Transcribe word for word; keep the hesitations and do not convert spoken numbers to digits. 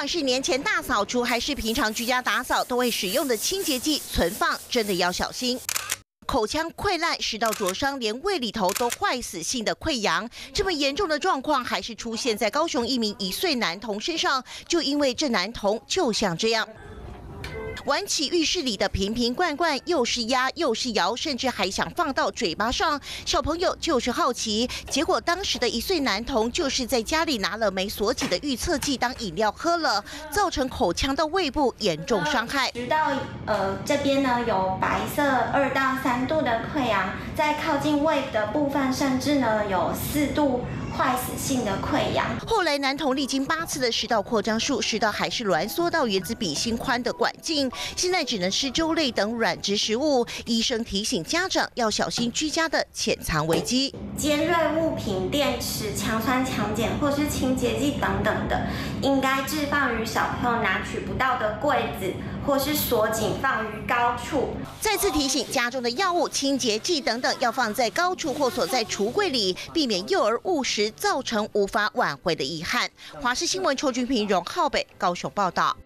管是年前大扫除，还是平常居家打扫，都会使用的清洁剂存放，真的要小心。 口腔溃烂，食道灼伤，连胃里头都坏死性的溃疡，这么严重的状况还是出现在高雄一名一岁男童身上，就因为这男童就像这样。 玩起浴室里的瓶瓶罐罐，又是压又是摇，甚至还想放到嘴巴上。小朋友就是好奇，结果当时的一岁男童就是在家里拿了没锁紧的预测剂当饮料喝了，造成口腔到胃部严重伤害。 直到呃这边呢有白色二到三度的溃疡，在靠近胃的部分，甚至呢有四度。 坏死性的溃疡。 后来男童历经八次的食道扩张术，食道还是挛缩到原子笔芯宽的管径，现在只能吃粥类等软质食物。医生提醒家长要小心居家的潜藏危机。 尖锐物品、电池、强酸强碱或是清洁剂等等的，应该置放于小朋友拿取不到的柜子，或是锁紧放于高处。 再次提醒家中的药物、清洁剂等等要放在高处或锁在橱柜里，避免幼儿误食。 造成无法挽回的遗憾。华视新闻邱君平、荣浩北高雄报道。